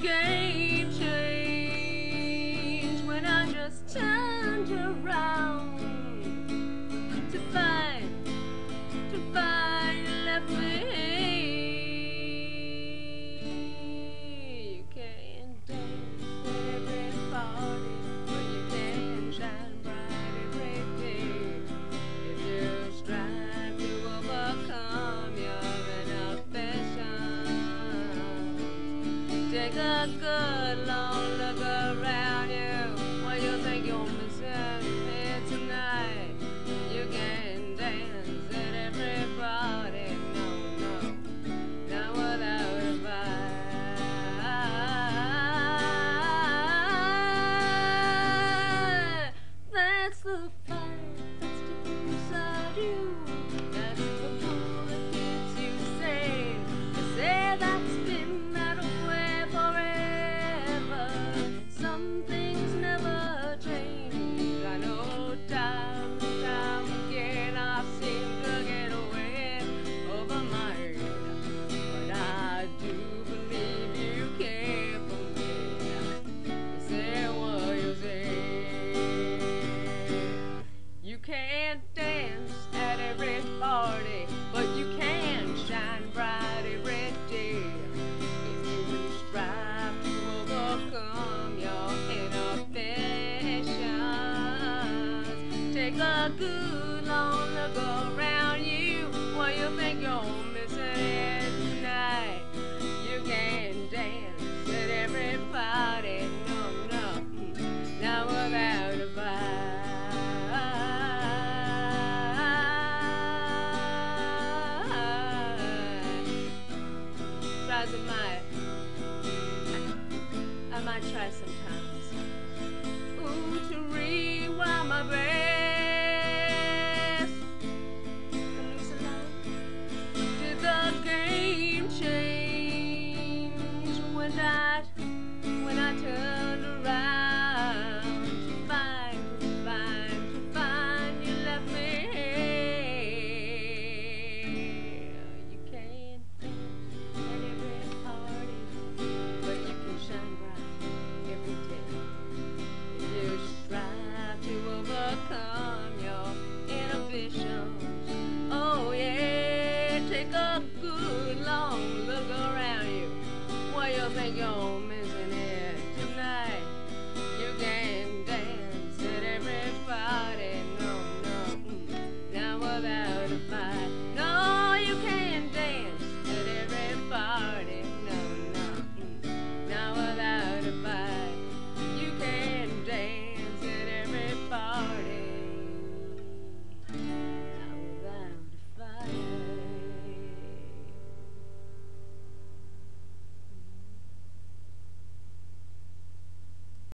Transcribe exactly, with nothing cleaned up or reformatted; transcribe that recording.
game changed when I just turned around to find, to find you left me. You can't dance at every party, but you can shine bright every day. If you strive to overcome your inhibitions, take a good long look around you. What you think you're missing here tonight? You can dance at every party, no, no, not without a fight. That's the fire that's deep inside you. That's the pull that keeps you sane. They say that's been that way forever. Some things never change. I know time and time again I seem to get away over my head, but I do believe you care for me. You say what you say. You can't dance at every party, but you can shine bright every day. If you strive to overcome your inhibitions, take a good long look around you. What you think you're missing here tonight? You can dance at every party, no, no, not without a fight. Tries I might, I might try sometimes. Ooh, to rewind my best. Lose a lot. Did the game change when I, when I turned around to find, to find, to find you left me here? You can't dance at every party, but you can shine bright every day. If you strive to overcome your inhibitions, oh yeah, take a good long look around you. What you think you're